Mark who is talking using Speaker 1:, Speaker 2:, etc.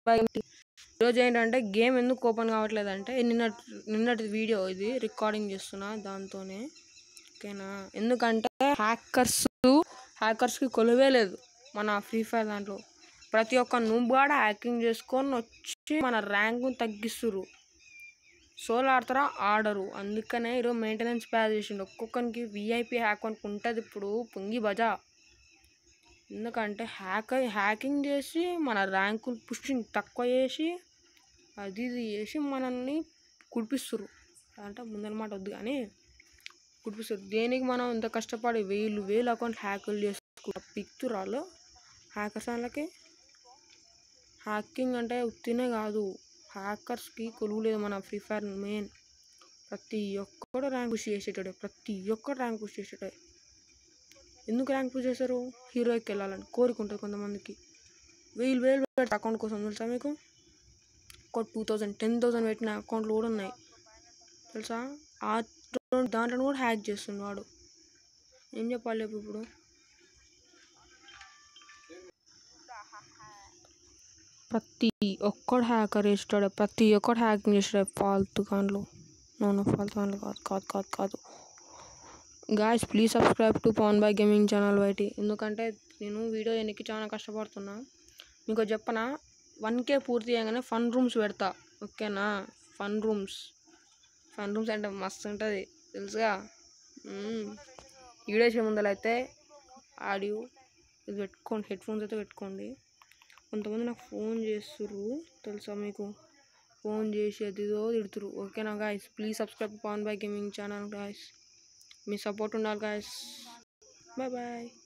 Speaker 1: ఈరోజు ఏంటంటే గేమ్ ఎందుకు ఓపెన్ కావట్లేదంటే నిన్నటి వీడియో ఇది రికార్డింగ్ చేస్తున్నా దాంతోనే, ఓకేనా. ఎందుకంటే హ్యాకర్స్కి కొలువే లేదు మన ఫ్రీ ఫైర్ దాంట్లో. ప్రతి ఒక్క నూబ్గాడ హ్యాకింగ్ చేసుకొని వచ్చి మన ర్యాంక్ను తగ్గిస్తురు. సోలో ఆడతారా ఆడరు. అందుకనే ఈరోజు మెయింటెనెన్స్ ప్యాచ్ చేసిండు. ఒక్కొక్కరికి విఐపి హ్యాక్ అని ఉంటుంది ఇప్పుడు పొంగి బజా. ఎందుకంటే హ్యాకింగ్ చేసి మన ర్యాంకులు పుషింగ్ తక్కువ చేసి అది చేసి మనల్ని కుడిపిస్తురు. అంటే ముందనమాట వద్దు కానీ కుడిపిస్తారు. దేనికి మనం ఇంత కష్టపడి వేలు అకౌంట్ హ్యాకులు చేసుకుంటా పిక్తురాళ్ళు హ్యాకర్స్. వాళ్ళకి హ్యాకింగ్ అంటే ఉత్తినే కాదు, హ్యాకర్స్కి కొలువు లేదు మన ఫ్రీ ఫైర్. మెయిన్ ప్రతి ఒక్కడు ర్యాంక్ పుష్ చేసేటాడే. ఎందుకు ర్యాంక్ పుష్ చేస్తారు? హీరోకి వెళ్ళాలని కోరుకుంటుంది కొంతమందికి. వేలు అకౌంట్ కోసం తెలుసా మీకు? ఒక 2000 10,000 పెట్టిన అకౌంట్లు కూడా ఉన్నాయి తెలుసా. దాంట్లో కూడా హ్యాక్ చేస్తుంది వాడు. ఏం చెప్పాలి ఇప్పుడు? ప్రతి ఒక్కడు హ్యాకర్ చేస్తాడు, ప్రతి ఒక్కడు హ్యాకింగ్ చేస్తాడు. ఫాల్తు కాన్లు కాదు. Guys please subscribe to Pavan boy gaming channel YT. ఎందుకంటే నేను వీడియో ఎన్నికి చాలా కష్టపడుతున్నా. మీకు చెప్పనా, 1K పూర్తి చేయగానే ఫన్ రూమ్స్ పెడతా, ఓకేనా. ఫన్ రూమ్స్ అంటే మస్తు ఉంటుంది తెలుసుగా. వీడియో చేసే ముందరైతే ఆడియో ఇది పెట్టుకోండి, హెడ్ ఫోన్స్ అయితే పెట్టుకోండి. కొంతమంది నాకు ఫోన్ చేస్తుర్రు తెలుసా మీకు, ఫోన్ చేసి అదిదో తిడుతురు, ఓకేనా guys. Please subscribe Pavan boy gaming channel guys. మీ సపోర్ట్ ఉండాలి గాయస్. బాయ్.